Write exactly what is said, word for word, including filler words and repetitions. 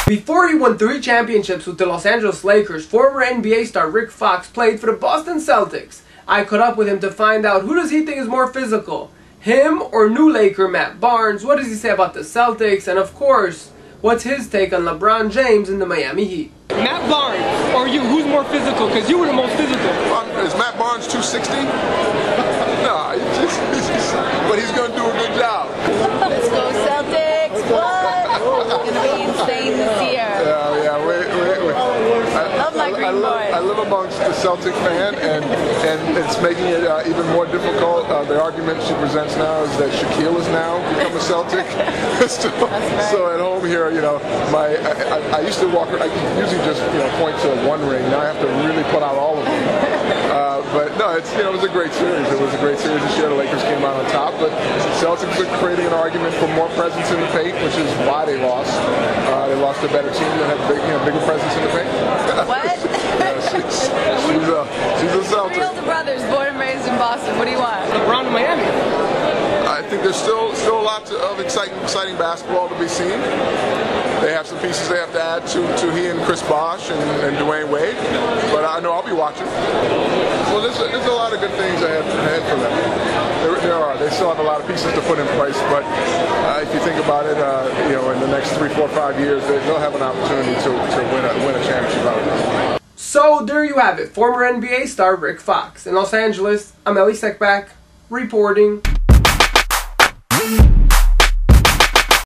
Before he won three championships with the Los Angeles Lakers, former N B A star Rick Fox played for the Boston Celtics. I caught up with him to find out who does he think is more physical, him or new Laker Matt Barnes, what does he say about the Celtics, and of course, what's his take on LeBron James and the Miami Heat. Matt Barnes, or you, who's more physical? Because you were the most physical. Um, is Matt Barnes two sixty? No, he's just, he's just, but he's going to do a good job. Let's go Celtics, what? It's going to be insane this year. Yeah, yeah, wait, wait, wait. I love my green I, I, live, I live amongst the Celtic fan, and, and it's making it uh, even more difficult. Uh, the argument she presents now is that Shaquille has now become a Celtic. so, right. so at home here, you know, my I, I, I used to walk, I usually just, you know, point to one ring. Now I have to really put out all of them. Uh, but no, it's, you know, it was a great series. It was a great series this year. The Lakers came out on top, but the Celtics are creating an argument for more presence in the paint, which is why they lost. Uh, they lost to a better team that had big, you know, bigger presence in the paint. What? Yeah, she's, she's, a, she's a Celtic. Three older brothers, born and raised in Boston. What do you want? LeBron in Miami. I think there's still still a lot to, of exciting exciting basketball to be seen. They have some pieces they have to add to, to he and Chris Bosh and, and Dwayne Wade, but I know I'll be watching. Well, there's a, there's a lot of good things ahead, ahead for them. There, there are. They still have a lot of pieces to put in place, but uh, if you think about it, uh, you know, in the next three, four, five years, they, they'll have an opportunity to, to win a win a championship out of them. So there you have it, former N B A star Rick Fox. In Los Angeles, I'm Elie Seckbach, reporting.